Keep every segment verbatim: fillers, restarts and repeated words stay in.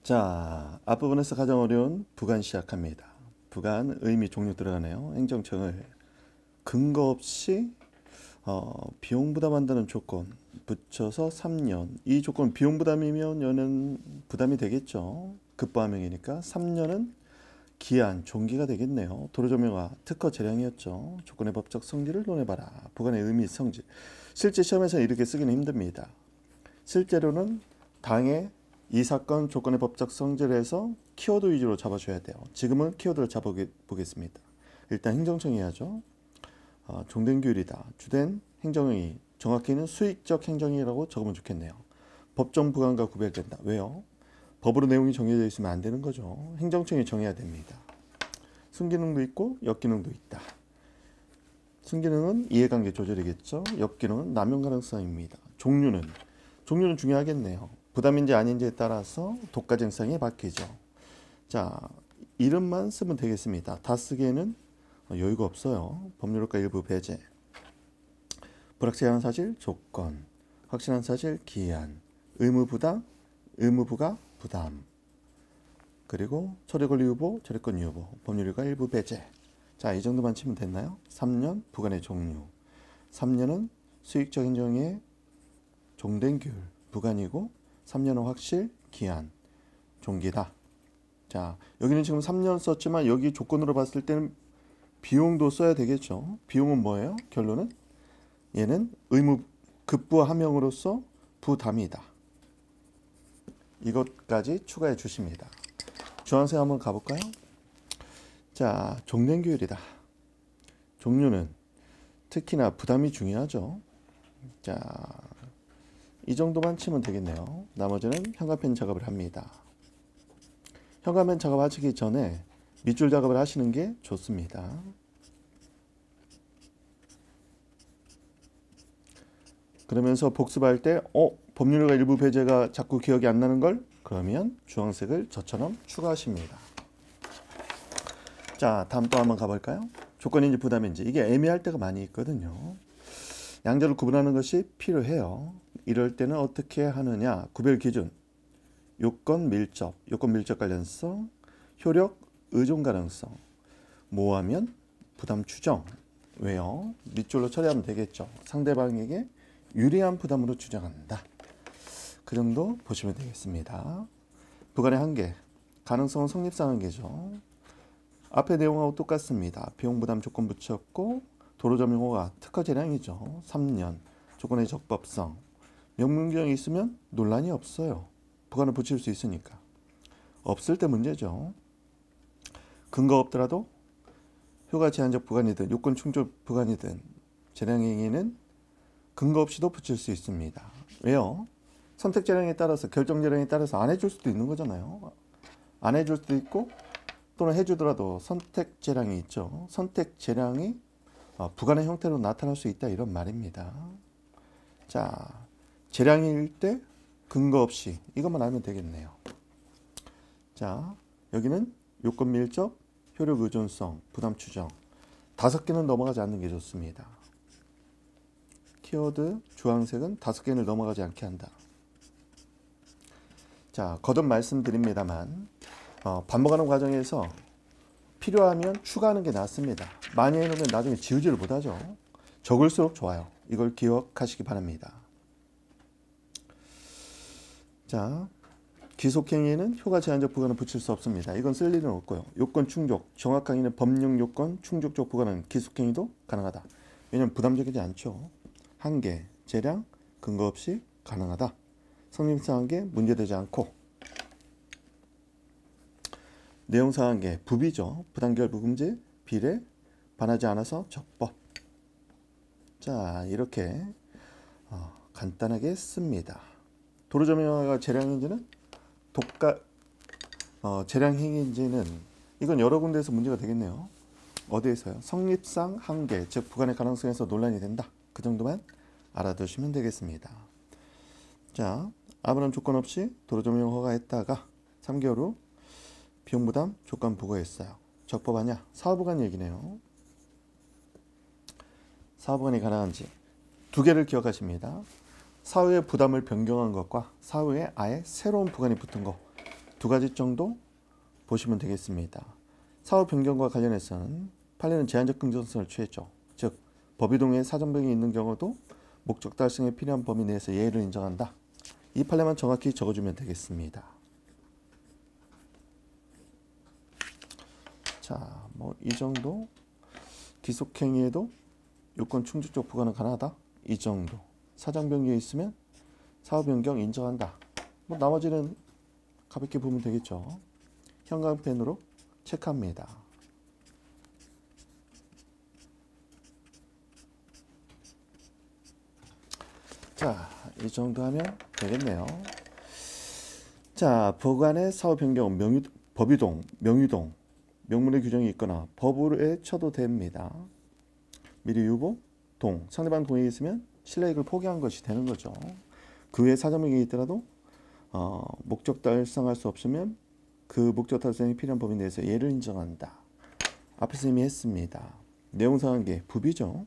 자, 앞부분에서 가장 어려운 부관 시작합니다. 부관 의미 종류 들어가네요. 행정청을 근거 없이 어, 비용 부담한다는 조건 붙여서 삼 년. 이 조건 비용 부담이면 연은 부담이 되겠죠. 급부하명이니까 삼 년은 기한, 종기가 되겠네요. 도로조명화, 특허 재량이었죠. 조건의 법적 성질을 논해봐라. 부관의 의미, 성질. 실제 시험에서 이렇게 쓰기는 힘듭니다. 실제로는 당의 이 사건 조건의 법적 성질에서 키워드 위주로 잡아줘야 돼요. 지금은 키워드를 잡아보겠습니다. 일단 행정청이 해야죠. 어, 종된 규율이다. 주된 행정행위. 정확히는 수익적 행정이라고 적으면 좋겠네요. 법정 부관과 구별된다. 왜요? 법으로 내용이 정해져 있으면 안 되는 거죠. 행정청이 정해야 됩니다. 순기능도 있고 역기능도 있다. 순기능은 이해관계 조절이겠죠. 역기능은 남용 가능성입니다. 종류는 종류는 중요하겠네요. 부담인지 아닌지에 따라서 독가 증상이 바뀌죠. 자, 이름만 쓰면 되겠습니다. 다 쓰기에는 여유가 없어요. 법률효과 일부 배제. 불확실한 사실 조건, 확실한 사실 기한, 의무부담, 의무부가 부담, 그리고 처리권리 유보, 처리권 유보, 법률효과 일부 배제. 자, 이 정도만 치면 됐나요? 삼 년 부관의 종류. 삼 년은 수익적 행정의 종된 규율, 부관이고 삼 년은 확실, 기한, 종기다. 자, 여기는 지금 삼 년 썼지만 여기 조건으로 봤을 때는 비용도 써야 되겠죠. 비용은 뭐예요? 결론은 얘는 의무 급부하명으로서 부담이다. 이것까지 추가해 주십니다. 주황색 한번 가볼까요? 자, 종된 규율이다. 종류는 특히나 부담이 중요하죠. 자, 이 정도만 치면 되겠네요. 나머지는 현관펜 작업을 합니다. 현관펜 작업하시기 전에 밑줄 작업을 하시는 게 좋습니다. 그러면서 복습할 때 어? 법률효과 일부 배제가 자꾸 기억이 안 나는 걸? 그러면 주황색을 저처럼 추가하십니다. 자, 다음 또 한번 가볼까요? 조건인지 부담인지. 이게 애매할 때가 많이 있거든요. 양자를 구분하는 것이 필요해요. 이럴 때는 어떻게 하느냐? 구별 기준, 요건 밀접, 요건 밀접 관련성, 효력, 의존 가능성, 모하면 부담 추정. 왜요? 밑줄로 처리하면 되겠죠. 상대방에게 유리한 부담으로 추정한다. 그 정도 보시면 되겠습니다. 부관의 한계, 가능성은 성립상 한계죠. 앞의 내용하고 똑같습니다. 비용 부담 조건 붙였고 도로점용허가 특허 재량이죠. 삼 년, 조건의 적법성, 명문규정이 있으면 논란이 없어요. 부관을 붙일 수 있으니까. 없을 때 문제죠. 근거 없더라도 효과 제한적 부관이든 요건 충족 부관이든 재량행위는 근거 없이도 붙일 수 있습니다. 왜요? 선택 재량에 따라서 결정 재량에 따라서 안 해줄 수도 있는 거잖아요. 안 해줄 수도 있고 또는 해주더라도 선택 재량이 있죠. 선택 재량이 부관의 형태로 나타날 수 있다 이런 말입니다. 자, 재량일 때 근거 없이 이것만 알면 되겠네요. 자, 여기는 요건 밀접, 효력 의존성, 부담 추정 다섯 개는 넘어가지 않는 게 좋습니다. 키워드 주황색은 다섯 개를 넘어가지 않게 한다. 자, 거듭 말씀드립니다만 어, 반복하는 과정에서 필요하면 추가하는 게 낫습니다. 많이 해놓으면 나중에 지우지를 못하죠. 적을수록 좋아요. 이걸 기억하시기 바랍니다. 자, 기속행위에는 효과 제한적 부관을 붙일 수 없습니다. 이건 쓸 일은 없고요. 요건 충족, 정확하게는 법령 요건 충족적 부관은 기속행위도 가능하다. 왜냐하면 부담적이지 않죠. 한계, 재량, 근거 없이 가능하다. 성립상 한계, 문제되지 않고 내용상 한계, 부비죠. 부당결부 금지, 비례, 반하지 않아서 적법. 자, 이렇게 어, 간단하게 씁니다. 도로점용허가 재량행위인지는 독가 어, 재량행위인지는 이건 여러 군데에서 문제가 되겠네요. 어디에서요? 성립상 한계, 즉 부관의 가능성에서 논란이 된다. 그 정도만 알아두시면 되겠습니다. 자, 아무런 조건 없이 도로점용 허가했다가 삼 개월 후 비용부담 조건 부과했어요. 적법하냐? 사후부관 얘기네요. 사후부관이 가능한지 두 개를 기억하십니다. 사후에 부담을 변경한 것과 사후에 아예 새로운 부관이 붙은 거 두 가지 정도 보시면 되겠습니다. 사후 변경과 관련해서는 판례는 제한적 긍정성을 취했죠. 즉 법유동에 사전변경이 있는 경우도 목적 달성에 필요한 범위 내에서 예외를 인정한다. 이 판례만 정확히 적어주면 되겠습니다. 자, 뭐 이 정도. 기속행위에도 요건 충족적 부과는 가능하다. 이 정도. 사전 변경이 있으면 사후 변경 인정한다. 뭐 나머지는 가볍게 보면 되겠죠. 형광펜으로 체크합니다. 자, 이 정도 하면 되겠네요. 자, 법안의 사후 변경, 명유, 법유동, 명유동, 명문의 규정이 있거나 법으로 쳐도 됩니다. 미리 유보, 동, 상대방 동의가 있으면 실내익을 포기한 것이 되는 거죠. 그 외에 사전 변경이 있더라도 어, 목적 달성할 수 없으면 그 목적 달성이 필요한 범위 내에서 예를 인정한다. 앞에서 이미 했습니다. 내용상한계 부비죠.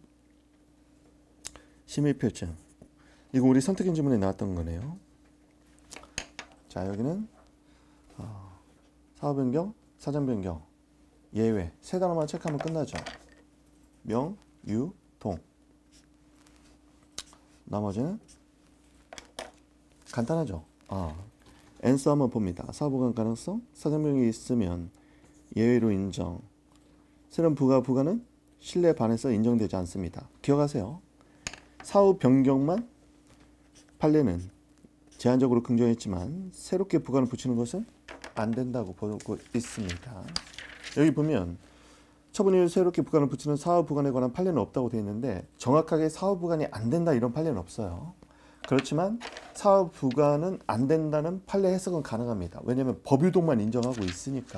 심의표증. 이거 우리 선택형 지문에 나왔던 거네요. 자, 여기는 어, 사후 변경, 사전 변경, 예외 세 단어만 체크하면 끝나죠. 명, 유, 동. 나머지는 간단하죠. 아, 앤서 한번 봅니다. 사후 보관 가능성, 사전 변경이 있으면 예외로 인정. 새로운 부가 부가는 신뢰에 반해서 인정되지 않습니다. 기억하세요. 사후 변경만 판례는 제한적으로 긍정했지만 새롭게 부관을 붙이는 것은 안 된다고 보고 있습니다. 여기 보면 처분 이후 새롭게 부관을 붙이는 사후 부관에 관한 판례는 없다고 되어 있는데 정확하게 사후 부관이 안 된다 이런 판례는 없어요. 그렇지만 사후 부관은 안 된다는 판례 해석은 가능합니다. 왜냐하면 법유동만 인정하고 있으니까.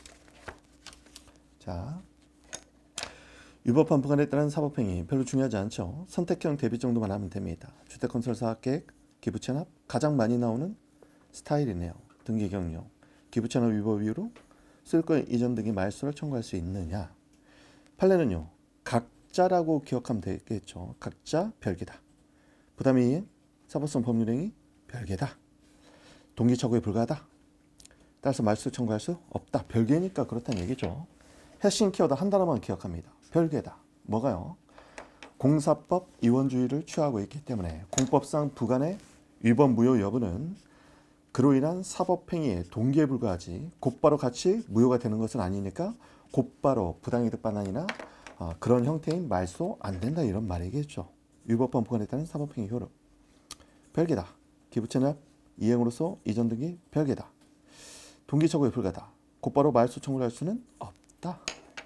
자, 위법한 부관에 따른 사법행위 별로 중요하지 않죠. 선택형 대비 정도만 하면 됩니다. 주택건설 사업계획, 기부채납 가장 많이 나오는 스타일이네요. 등기 경력, 기부채납 위법 이유로 소유권 이전 등의 말소를 청구할 수 있느냐. 판례는요. 각자라고 기억하면 되겠죠. 각자 별개다. 부담 이행, 사법성 법률행위 별개다. 동기 처구에 불과하다. 따라서 말소 청구할 수 없다. 별개니까 그렇다는 얘기죠. 핵심 키워드 한 단어만 기억합니다. 별개다. 뭐가요? 공사법 이원주의를 취하고 있기 때문에 공법상 부관의 위법 무효 여부는 그로 인한 사법행위의 동기에 불과하지 곧바로 같이 무효가 되는 것은 아니니까 곧바로 부당이득 반환이나 어, 그런 형태인 말소 안 된다 이런 말이겠죠. 위법한 부관에 따른 사법행위 효력 별개다. 기부채납 이행으로서 이전 등기 별개다. 동기 처구에 불과하다. 곧바로 말소 청구를 할 수는 없다.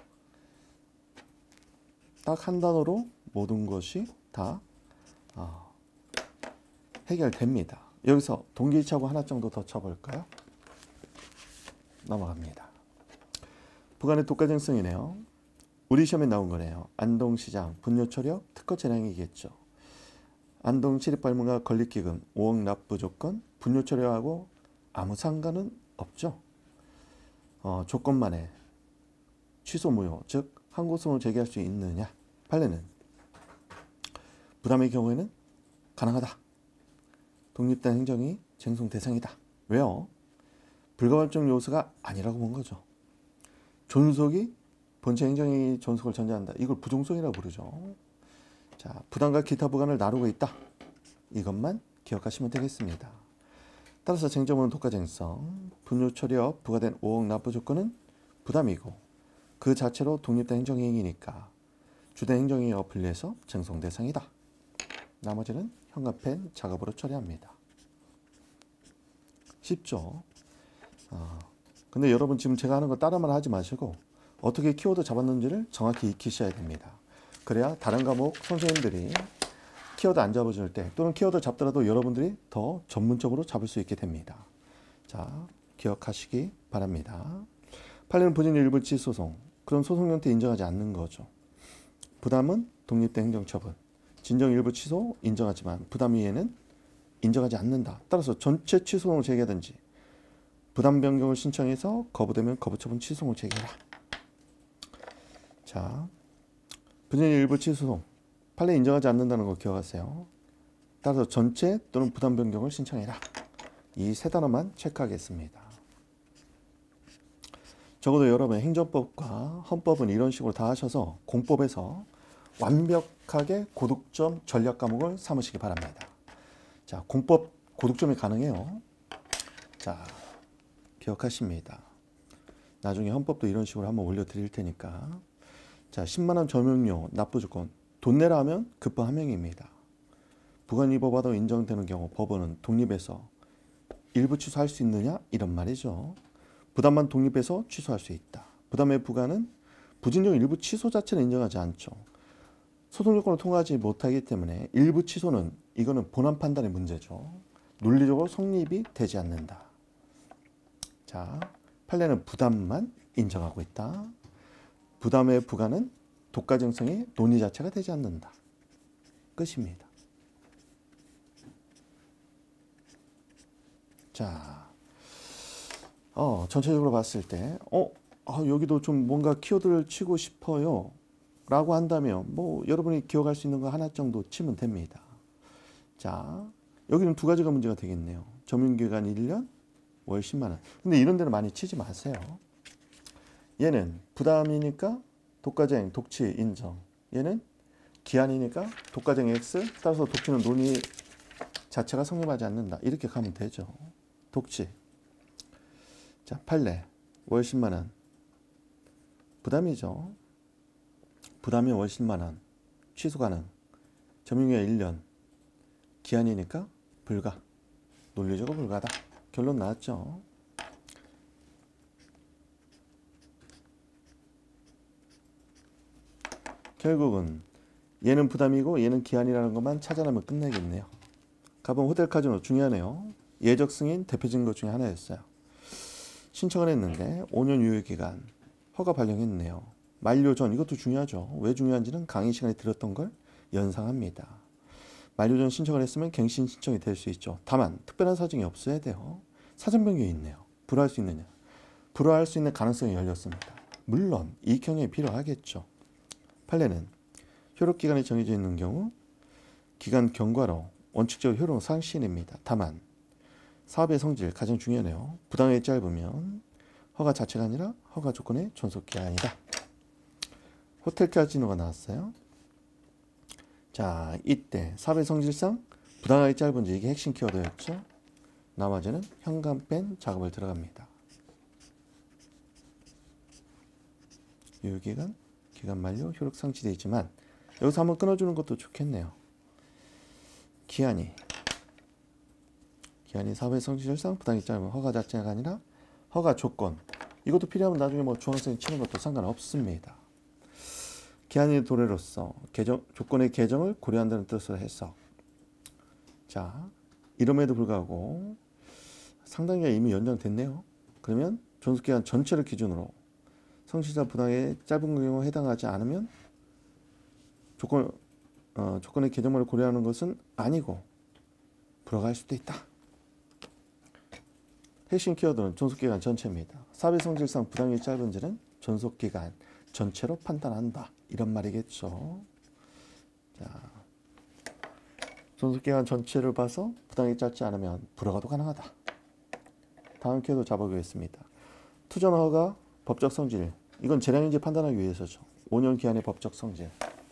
딱 한 단어로 모든 것이 다 어, 해결됩니다. 여기서 동기차고 하나 정도 더 쳐볼까요? 넘어갑니다. 부관의 독과점성이네요. 우리 시험에 나온 거네요. 안동시장, 분뇨초력, 특허 재량이겠죠. 안동 시립발문과 건립기금, 오억 납부 조건, 분뇨초력하고 아무 상관은 없죠. 어, 조건만에 취소 무효, 즉 항고소송을 제기할 수 있느냐. 판례는 부담의 경우에는 가능하다. 독립된 행정이 쟁송 대상이다. 왜요? 불가발적 요소가 아니라고 본 거죠. 존속이 본체 행정이 존속을 전제한다. 이걸 부종속이라고 부르죠. 자, 부담과 기타 부관을 나누고 있다. 이것만 기억하시면 되겠습니다. 따라서 쟁점은 독과쟁성, 분뇨 처리업 부과된 오억 납부 조건은 부담이고 그 자체로 독립된 행정이행이니까 주된 행정이행과 분리해서 쟁송 대상이다. 나머지는 현관펜 작업으로 처리합니다. 쉽죠? 어, 근데 여러분 지금 제가 하는 거 따라만 하지 마시고 어떻게 키워드 잡았는지를 정확히 익히셔야 됩니다. 그래야 다른 과목 선생님들이 키워드 안 잡아줄 때 또는 키워드 잡더라도 여러분들이 더 전문적으로 잡을 수 있게 됩니다. 자, 기억하시기 바랍니다. 판례는 부진 일부 취소송, 그런 소송 형태 인정하지 않는 거죠. 부담은 독립된 행정처분, 진정 일부 취소 인정하지만 부담 이외에는 인정하지 않는다. 따라서 전체 취소송을 제기하든지 부담 변경을 신청해서 거부되면 거부처분 취소송을 제기해라. 자, 부진 일부 취소송, 판례 인정하지 않는다는 거 기억하세요. 따라서 전체 또는 부담 변경을 신청해라. 이 세 단어만 체크하겠습니다. 적어도 여러분 행정법과 헌법은 이런 식으로 다 하셔서 공법에서 완벽하게 고득점 전략 과목을 삼으시기 바랍니다. 자, 공법 고득점이 가능해요. 자, 기억하십니다. 나중에 헌법도 이런 식으로 한번 올려드릴 테니까. 자, 십만 원 점용료 납부 조건. 돈 내라 하면 급한 함량입니다. 부관 위법하다고 인정되는 경우 법원은 독립해서 일부 취소할 수 있느냐? 이런 말이죠. 부담만 독립해서 취소할 수 있다. 부담의 부과는 부진정 일부 취소 자체는 인정하지 않죠. 소송 요건을 통과하지 못하기 때문에 일부 취소는 이거는 본안 판단의 문제죠. 논리적으로 성립이 되지 않는다. 자, 판례는 부담만 인정하고 있다. 부담의 부과는 독과정성이 논의 자체가 되지 않는다. 끝입니다. 자, 어, 전체적으로 봤을 때, 어, 아, 여기도 좀 뭔가 키워드를 치고 싶어요. 라고 한다면, 뭐, 여러분이 기억할 수 있는 거 하나 정도 치면 됩니다. 자, 여기는 두 가지가 문제가 되겠네요. 점용기간 일 년, 월 십만 원. 근데 이런 데는 많이 치지 마세요. 얘는 부담이니까 독과정, 독치 인정. 얘는 기한이니까 독과정 X, 따라서 독치는 논의 자체가 성립하지 않는다. 이렇게 가면 되죠. 독치. 자, 판례. 월 십만 원. 부담이죠. 부담이 월 십만 원. 취소 가능. 점용기간 일 년. 기한이니까 불가. 논리적으로 불가다. 결론 나왔죠. 결국은 얘는 부담이고 얘는 기한이라는 것만 찾아내면 끝내겠네요. 가본 호텔 카지노 중요하네요. 예적 승인 대표 증거 중에 하나였어요. 신청을 했는데 오 년 유효기간 허가 발령했네요. 만료 전 이것도 중요하죠. 왜 중요한지는 강의 시간에 들었던 걸 연상합니다. 만료 전 신청을 했으면 갱신 신청이 될 수 있죠. 다만 특별한 사정이 없어야 돼요. 사전 변경이 있네요. 불허할 수 있느냐? 불허할 수 있는 가능성이 열렸습니다. 물론 이익형이 필요하겠죠. 판례는 효력기간이 정해져 있는 경우 기간 경과로 원칙적으로 효력 상실입니다. 다만 사업의 성질 가장 중요하네요. 부당하게 짧으면 허가 자체가 아니라 허가 조건의 존속기한이다. 호텔 카지노가 나왔어요. 자, 이때 사업의 성질상 부당하게 짧은지 이게 핵심 키워드였죠. 나머지는 현관 뺀 작업을 들어갑니다. 유효기간, 기간 만료, 효력 상실되어 있지만 여기서 한번 끊어주는 것도 좋겠네요. 기한이 기한이 사업의 성질상 부당하게 짧으면 허가 자체가 아니라 허가 조건. 이것도 필요하면 나중에 뭐 중앙선 치는 것도 상관없습니다. 기한의 도래로서 개정, 조건의 개정을 고려한다는 뜻으로 해석. 자, 이름에도 불구하고 상당히 이미 연장됐네요. 그러면 존속기간 전체를 기준으로 성실자 부당에 짧은 경우에 해당하지 않으면 조건, 어, 조건의 개정을 고려하는 것은 아니고 불허할 수도 있다. 핵심 키워드는 존속기간 전체입니다. 사업의 성질상 부당이 짧은지는 존속기간 전체로 판단한다. 이런 말이겠죠. 자, 존속기간 전체를 봐서 부당이 짧지 않으면 불허가도 가능하다. 다음 키워드 잡아보겠습니다. 투전 허가 법적 성질. 이건 재량인지 판단하기 위해서죠. 오 년 기한의 법적 성질.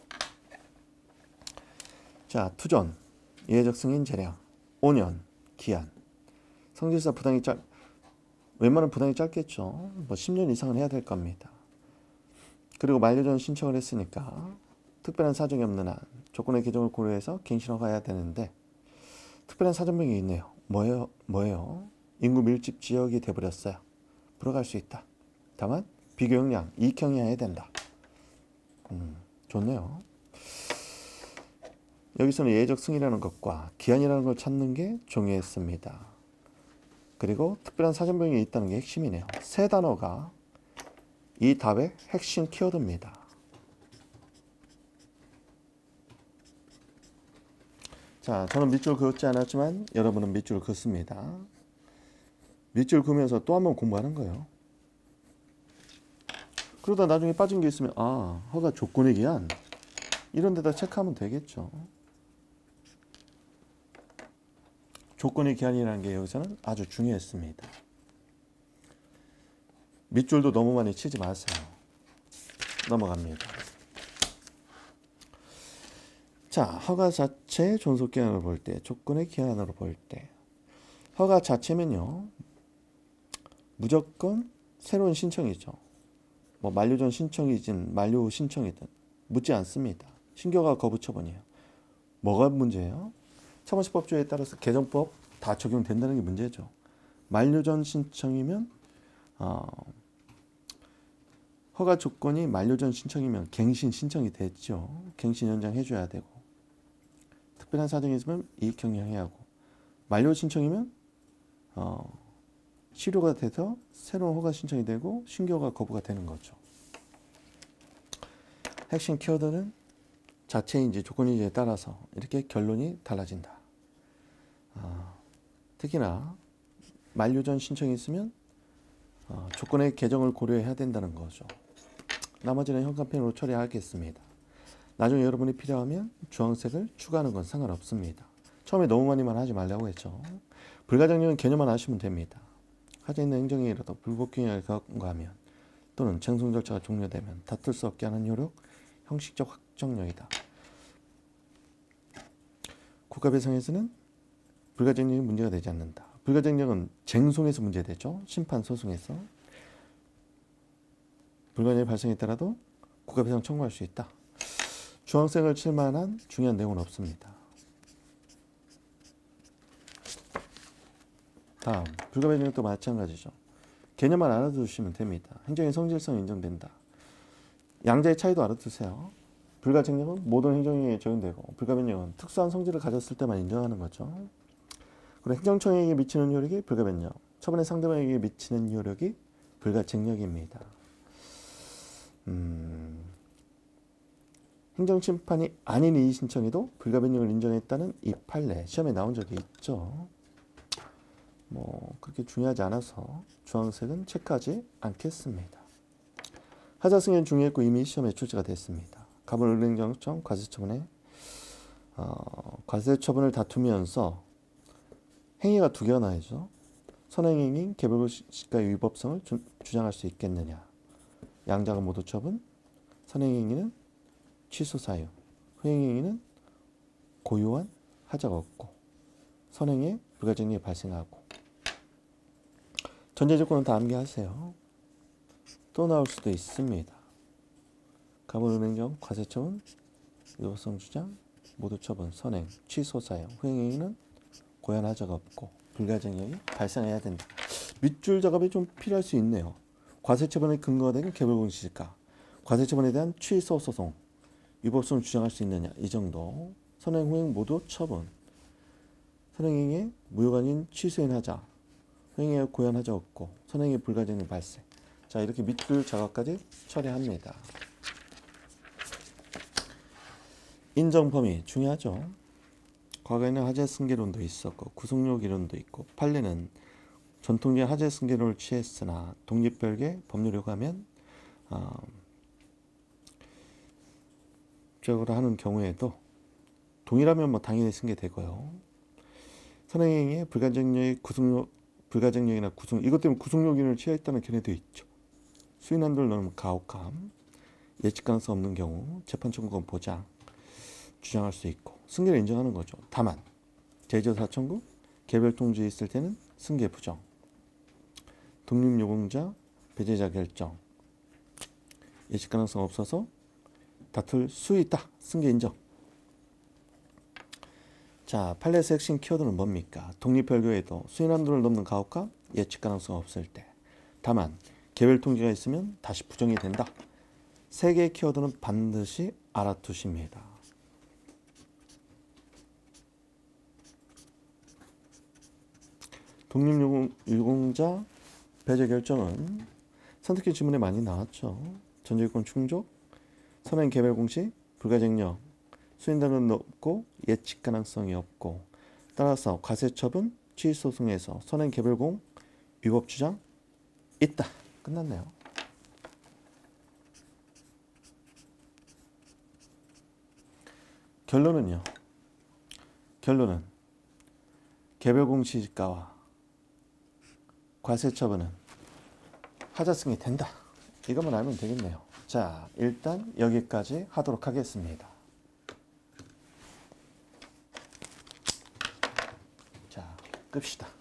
자, 투전, 예외적 승인 재량, 오 년 기한. 성질상 부당이 짧, 웬만하면 부당이 짧겠죠. 뭐 십 년 이상은 해야 될 겁니다. 그리고 만료 전 신청을 했으니까 특별한 사정이 없는 한 조건의 개정을 고려해서 갱신 허가해야 되는데 특별한 사정명이 있네요. 뭐예요? 뭐예요? 인구 밀집 지역이 돼버렸어요. 불허갈 수 있다. 다만 비교역량, 이익형이 해야 된다. 음, 좋네요. 여기서는 예외적 승인이라는 것과 기한이라는 걸 찾는 게 중요했습니다. 그리고 특별한 사정명이 있다는 게 핵심이네요. 세 단어가 이 답의 핵심 키워드입니다. 자, 저는 밑줄 그었지 않았지만 여러분은 밑줄 긋습니다. 밑줄 그으면서 또 한 번 공부하는 거예요. 그러다 나중에 빠진 게 있으면 아, 허가 조건의 기한 이런 데다 체크하면 되겠죠. 조건의 기한이라는 게 여기서는 아주 중요했습니다. 밑줄도 너무 많이 치지 마세요. 넘어갑니다. 자, 허가 자체의 존속기한으로 볼 때, 조건의 기한으로 볼 때, 허가 자체면요, 무조건 새로운 신청이죠. 뭐 만료 전 신청이든 만료 후 신청이든 묻지 않습니다. 신규허가 거부 처분이에요. 뭐가 문제예요? 차번시법조에 따라서 개정법 다 적용된다는 게 문제죠. 만료 전 신청이면 어, 허가 조건이 만료 전 신청이면 갱신 신청이 됐죠. 갱신 연장해줘야 되고, 특별한 사정이 있으면 이익 경영해야 하고, 만료 신청이면 어, 실효가 돼서 새로운 허가 신청이 되고 신규 허가 거부가 되는 거죠. 핵심 키워드는 자체인지 조건인지에 따라서 이렇게 결론이 달라진다. 어, 특히나 만료 전 신청이 있으면 어, 조건의 개정을 고려해야 된다는 거죠. 나머지는 현관펜으로 처리하겠습니다. 나중에 여러분이 필요하면 주황색을 추가하는 건 상관없습니다. 처음에 너무 많이만 하지 말라고 했죠. 불가정력은 개념만 아시면 됩니다. 하자 있는 행정행위라도 불법행위를 경과하면 또는 쟁송 절차가 종료되면 다툴 수 없게 하는 효력, 형식적 확정력이다. 국가배상에서는 불가정력이 문제가 되지 않는다. 불가정력은 쟁송에서 문제되죠. 심판소송에서. 불가정력이 발생했더라도 국가배상 청구할 수 있다. 주황색을 칠 만한 중요한 내용은 없습니다. 다음, 불가배정력도 마찬가지죠. 개념만 알아두시면 됩니다. 행정의 성질성이 인정된다. 양자의 차이도 알아두세요. 불가증력은 모든 행정행위에 적용되고, 불가변력은 특수한 성질을 가졌을 때만 인정하는 거죠. 그리고 행정청에게 미치는 효력이 불가변력, 처분의 상대방에게 미치는 효력이 불가증력입니다. 음, 행정심판이 아닌 이의신청에도 불가변력을 인정했다는 이 판례, 시험에 나온 적이 있죠. 뭐 그렇게 중요하지 않아서 주황색은 체크하지 않겠습니다. 하자 승인 중요했고 이미 시험에 출제가 됐습니다. 가분 은행정청 과세처분에 어, 과세처분을 다투면서 행위가 두 개가 나야죠. 선행행위인 개별시가의 위법성을 주, 주장할 수 있겠느냐. 양자가 모두 처분, 선행행위는 취소 사유, 후행행위는 고유한 하자가 없고 선행에 불가증력이 발생하고. 전제 조건은 다 암기하세요. 또 나올 수도 있습니다. 가분은행정, 과세처분, 위법성 주장, 모두 처분, 선행, 취소 사유, 후행행위는 고유한 하자가 없고 불가증력이 발생해야 된다. 밑줄 작업이 좀 필요할 수 있네요. 과세처분의 근거가 되는 개별공시지가, 과세처분에 대한 취소 소송, 위법성을 주장할 수 있느냐, 이 정도. 선행, 후행 모두 처분, 선행행위에 무효가 아닌 취소인 하자, 후행에 고유한 하자 없고 선행에 불가증력 발생. 자, 이렇게 밑줄 작업까지 처리합니다. 인정 범위 중요하죠. 과거에는 하자 승계론도 있었고 구속력 이론도 있고, 판례는 전통적인 하자 승계론을 취했으나 독립별개 법률에 가면 어, 적으로 하는 경우에도 동일하면 뭐 당연히 승계되고요. 선행행위에 불가증력의 구속력, 불가증력이나 구속, 이것 때문에 구속력인을 취하했다는 견해도 있죠. 수인 한도를 넘으면 가혹함, 예측 가능성 없는 경우 재판 청구권 보장 주장할 수 있고 승계를 인정하는 거죠. 다만 제조사 청구, 개별 통지에 있을 때는 승계 부정, 독립요공자, 배제자 결정, 예측 가능성 없어서 다툴 수 있다. 승계 인정. 자, 판례에서 핵심 키워드는 뭡니까? 독립별교에도 수인 한도를 넘는 가혹함, 예측 가능성 없을 때. 다만 개별 통지가 있으면 다시 부정이 된다. 세 개의 키워드는 반드시 알아두십니다. 독립유공자 배제 결정은 선택지 지문에 많이 나왔죠. 전제요건 충족, 선행 개별 공시, 불가증력, 수인단은 없고 예측 가능성이 없고, 따라서 과세처분, 취소소송에서 선행 개별공, 위법 주장 있다. 끝났네요. 결론은요. 결론은 개별공시지가와 과세처분은 하자성이 된다. 이것만 알면 되겠네요. 자, 일단 여기까지 하도록 하겠습니다. 자, 끕시다.